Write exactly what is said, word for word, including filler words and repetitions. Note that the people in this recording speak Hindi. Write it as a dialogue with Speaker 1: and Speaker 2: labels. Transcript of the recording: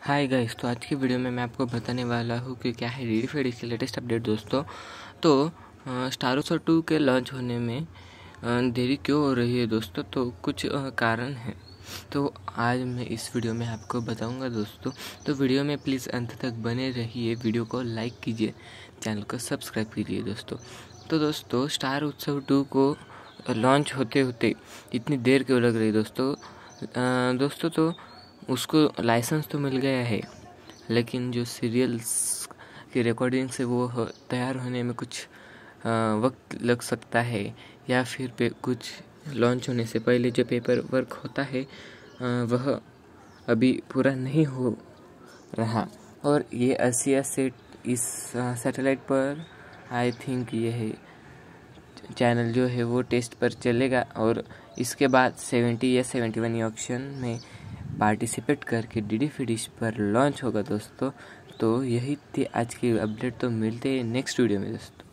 Speaker 1: हाय गाइस, तो आज की वीडियो में मैं आपको बताने वाला हूँ कि क्या है डी डी की लेटेस्ट अपडेट दोस्तों। तो स्टार वॉर टू के लॉन्च होने में अ, देरी क्यों हो रही है दोस्तों, तो कुछ अ, कारण हैं। तो आज मैं इस वीडियो में आपको बताऊंगा दोस्तों। तो वीडियो में प्लीज़ अंत तक बने रहिए, वीडियो को लाइक कीजिए, चैनल को सब्सक्राइब कीजिए दोस्तों। तो दोस्तों स्टार उत्सव टू को लॉन्च होते होते इतनी देर क्यों लग रही दोस्तों। अ, दोस्तों तो उसको लाइसेंस तो मिल गया है, लेकिन जो सीरियल्स की रिकॉर्डिंग से वो हो, तैयार होने में कुछ आ, वक्त लग सकता है, या फिर पे कुछ लॉन्च होने से पहले जो पेपर वर्क होता है आ, वह अभी पूरा नहीं हो रहा। और ये एशिया सेट इस सैटेलाइट पर आई थिंक ये है चैनल जो है वो टेस्ट पर चलेगा, और इसके बाद सेवेंटी या सेवेंटी वन ऑप्शन में पार्टिसिपेट करके डी डी फिडिश पर लॉन्च होगा दोस्तों। तो यही थी आज की अपडेट, तो मिलते हैं नेक्स्ट वीडियो में दोस्तों।